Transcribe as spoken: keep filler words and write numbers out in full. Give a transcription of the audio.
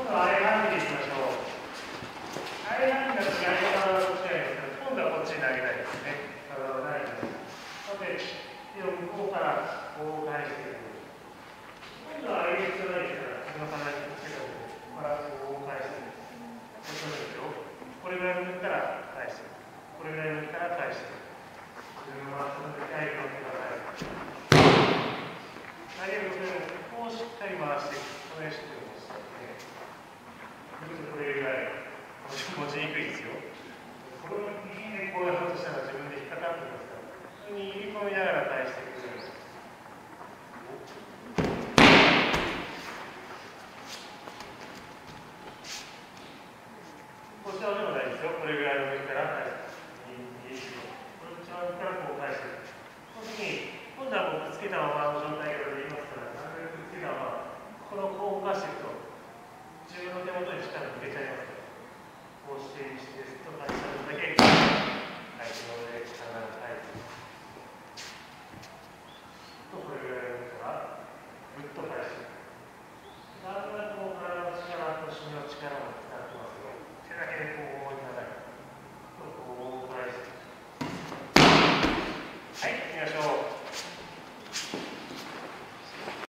今度はアイハンディにしましょう。アイハンディだと逆側はこっちがいいですけど、今度はこっちに投げたいですね。体を投げたい。なので、手を向こうからこう返していく。今度は上げる必要ないですから、自分の体につけたところからこう返していく。そうですよ。これぐらいの時から返していく。これぐらいの時から返していく。自分はその時に投げてください。投げることでこうしっかり回していく。これしっかり回していくね。これぐらい。持ちにくいですよ。これを右でこうやろうとしたら自分で引っかかってますから、普通に入り込みながら返していく。こっちのでもないですよ。これぐらいの上から返す。こっちの上からこう返していく。この時に、今度は僕つけたままの状態ができますから、なるべくつけたまま、このこう動かしていくと、自分の手元に力抜けちゃいますから、こうして、してです。